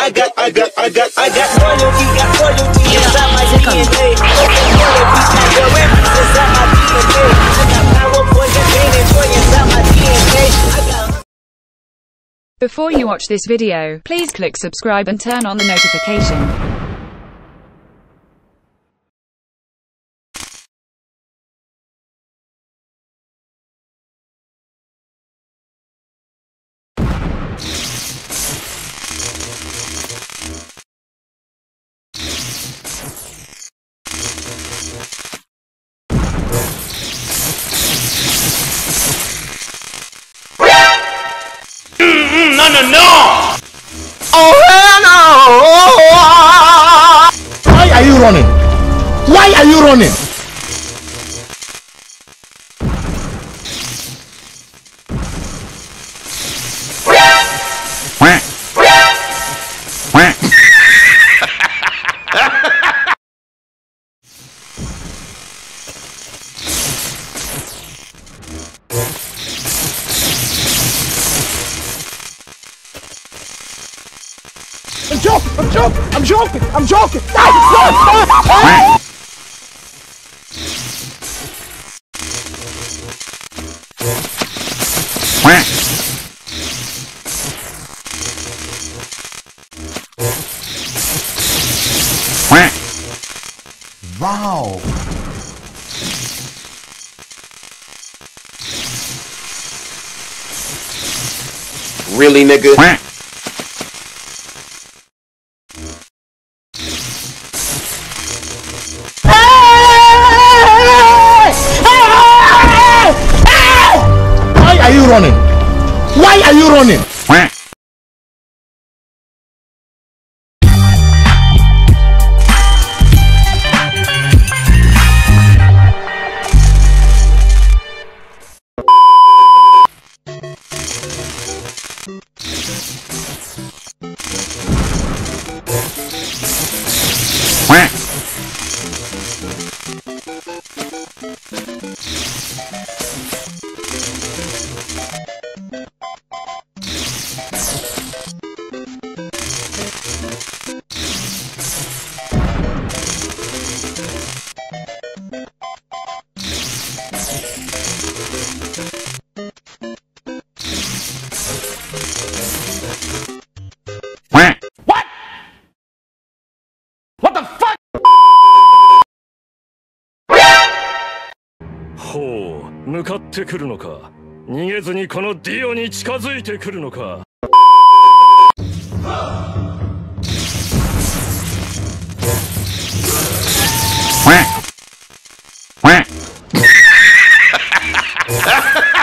royalty inside my DNA. Before you watch this video, please click subscribe and turn on the notification. No! Oh hell no! Why are you running? Why are you running? I'm joking! No! Wow! Really, nigga? Why are you running? Why are you running? What the fuck? ほう、向かってくるのか。逃げずにこのディオに近づいてくるのか。 Ha ha ha!